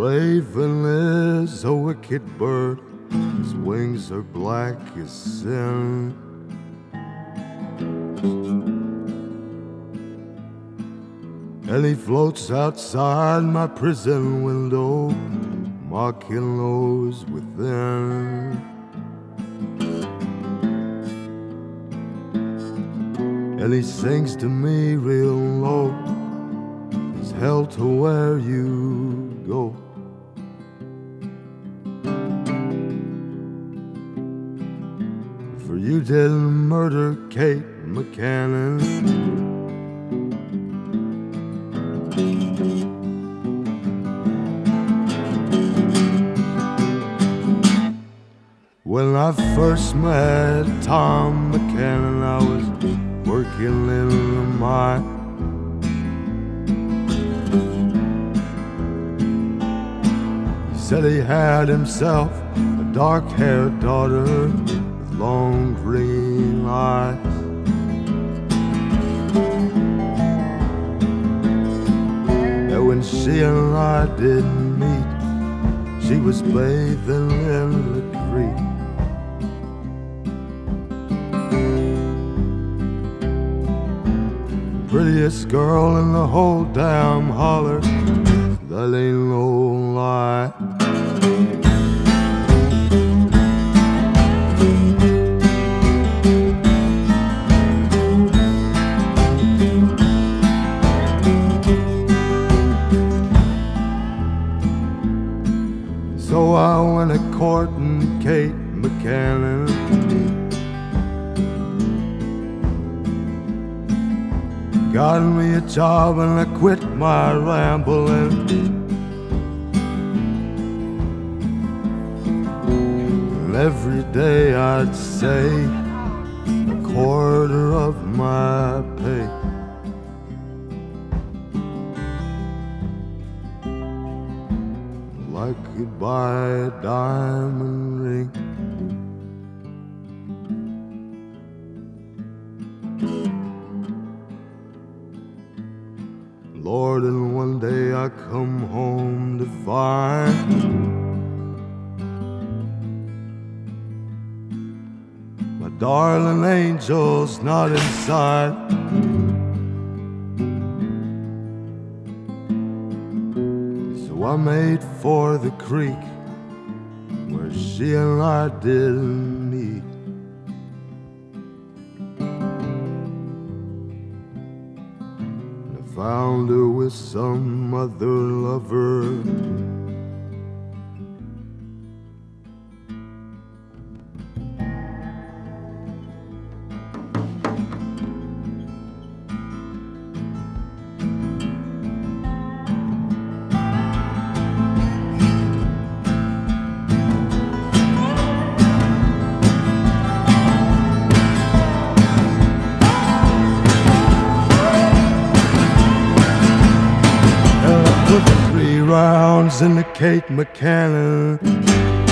Raven is a wicked bird, his wings are black as sin. And he floats outside my prison window, mocking those within. And he sings to me real low, it's hell to where you go. For you didn't murder Kate McCannon. When I first met Tom McCannon, I was working in the mine. He said he had himself a dark-haired daughter with long green eyes. And when she and I did meet, she was bathing in the creek. Prettiest girl in the whole damn holler, that ain't no lie. So I went a-courting Kate McCannon. Got me a job and I quit my rambling. And every day I'd say a quarter of my pay. I could buy a diamond ring. Lord, and one day I come home to find my darling angel's not inside. So I made for the creek where she and I did meet. Found her with some other lover. Rounds in the Kate McCannon.